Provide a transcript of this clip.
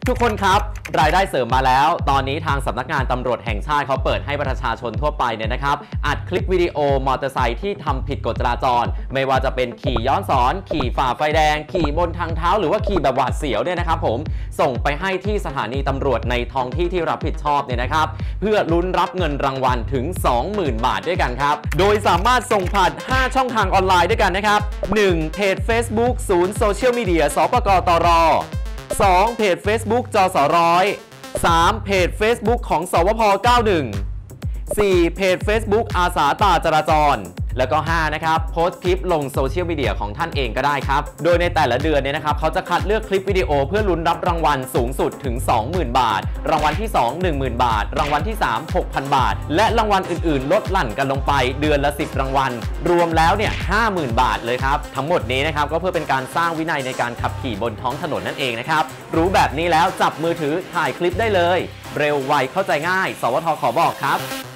ทุกคนครับรายได้เสริมมาแล้วตอนนี้ทางสำนักงานตำรวจแห่งชาติเขาเปิดให้ประชาชนทั่วไปเนี่ยนะครับอัดคลิปวิดีโอมอเตอร์ไซค์ที่ทำผิดกฎจราจรไม่ว่าจะเป็นขี่ย้อนสอนขี่ฝ่าไฟแดงขี่บนทางเท้าหรือว่าขี่แบบหวาดเสียวเนี่ยนะครับผมส่งไปให้ที่สถานีตำรวจในท้องที่ที่รับผิดชอบเนี่ยนะครับเพื่อลุ้นรับเงินรางวัลถึง 20,000 บาทด้วยกันครับโดยสามารถส่งผ่าน5ช่องทางออนไลน์ด้วยกันนะครับ 1. เพจ Facebook ศูนย์โซเชียลมีเดียสปกตร 2. เพจ Facebook จสร้อย 3. เพจ Facebook ของสวพ91 4. เพจ Facebook อาสาตาจราจรแล้วก็5นะครับโพสต์คลิปลงโซเชียลมีเดียของท่านเองก็ได้ครับโดยในแต่ละเดือนเนี่ยนะครับเขาจะคัดเลือกคลิปวิดีโอเพื่อลุ้นรับรางวัลสูงสุดถึง 20,000 บาทรางวัลที่ 2 10,000 บาทรางวัลที่ 3 6,000 บาทและรางวัลอื่นๆลดหลั่นกันลงไปเดือนละ10รางวัลรวมแล้วเนี่ย 50,000 บาทเลยครับทั้งหมดนี้นะครับก็เพื่อเป็นการสร้างวินัยในการขับขี่บนท้องถนนนั่นเองนะครับรู้แบบนี้แล้วจับมือถือถ่ายคลิปได้เลยเร็วไวเข้าใจง่ายสวทขอบอกครับ